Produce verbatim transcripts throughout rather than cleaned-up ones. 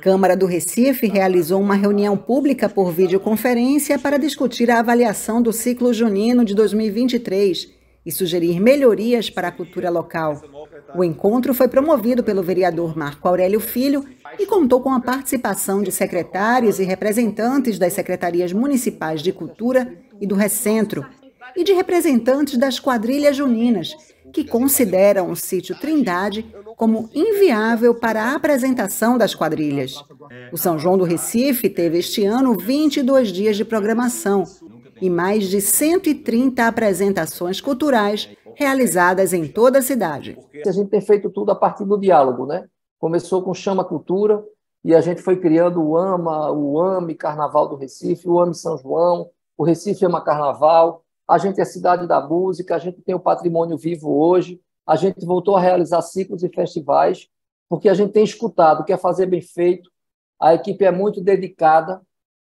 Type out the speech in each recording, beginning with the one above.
Câmara do Recife realizou uma reunião pública por videoconferência para discutir a avaliação do ciclo junino de dois mil e vinte e três e sugerir melhorias para a cultura local. O encontro foi promovido pelo vereador Marco Aurélio Filho e contou com a participação de secretários e representantes das secretarias municipais de cultura e do Recentro e de representantes das quadrilhas juninas, que consideram o sítio Trindade como inviável para a apresentação das quadrilhas. O São João do Recife teve este ano vinte e dois dias de programação e mais de cento e trinta apresentações culturais realizadas em toda a cidade. A gente tem feito tudo a partir do diálogo, né? Começou com Chama Cultura e a gente foi criando o AMA, o AME Carnaval do Recife, o AME São João, o Recife Ama Carnaval. A gente é a cidade da música, a gente tem o patrimônio vivo hoje, a gente voltou a realizar ciclos e festivais, porque a gente tem escutado, quer fazer bem feito, a equipe é muito dedicada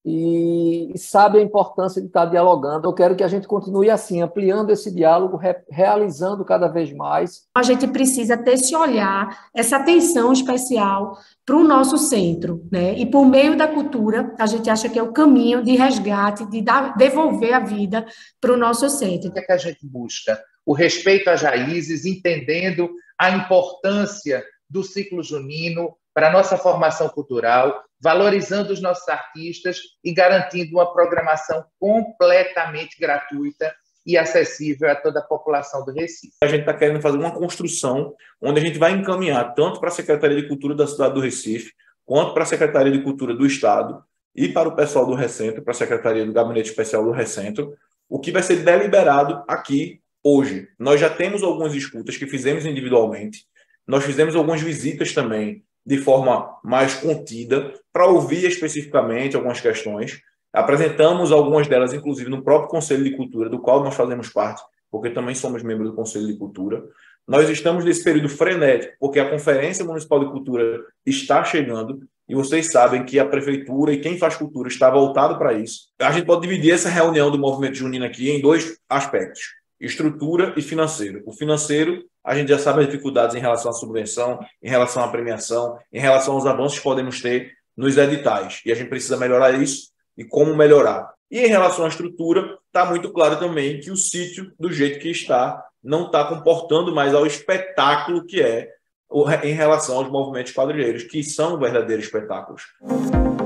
e sabe a importância de estar dialogando. Eu quero que a gente continue assim, ampliando esse diálogo, re realizando cada vez mais. A gente precisa ter esse olhar, essa atenção especial para o nosso centro, né? E por meio da cultura, a gente acha que é o caminho de resgate, de dar, devolver a vida para o nosso centro. O que é que a gente busca? O respeito às raízes, entendendo a importância do ciclo junino para a nossa formação cultural, valorizando os nossos artistas e garantindo uma programação completamente gratuita e acessível a toda a população do Recife. A gente está querendo fazer uma construção onde a gente vai encaminhar tanto para a Secretaria de Cultura da cidade do Recife, quanto para a Secretaria de Cultura do Estado e para o pessoal do Recentro, para a Secretaria do Gabinete Especial do Recentro, o que vai ser deliberado aqui hoje. Nós já temos algumas escutas que fizemos individualmente, nós fizemos algumas visitas também de forma mais contida, para ouvir especificamente algumas questões. Apresentamos algumas delas, inclusive, no próprio Conselho de Cultura, do qual nós fazemos parte, porque também somos membros do Conselho de Cultura. Nós estamos nesse período frenético, porque a Conferência Municipal de Cultura está chegando, e vocês sabem que a Prefeitura e quem faz cultura está voltado para isso. A gente pode dividir essa reunião do Movimento Junino aqui em dois aspectos: estrutura e financeiro. O financeiro, a gente já sabe as dificuldades em relação à subvenção, em relação à premiação, em relação aos avanços que podemos ter nos editais. E a gente precisa melhorar isso e como melhorar. E em relação à estrutura, está muito claro também que o sítio, do jeito que está, não está comportando mais ao espetáculo que é em relação aos movimentos quadrilheiros, que são verdadeiros espetáculos.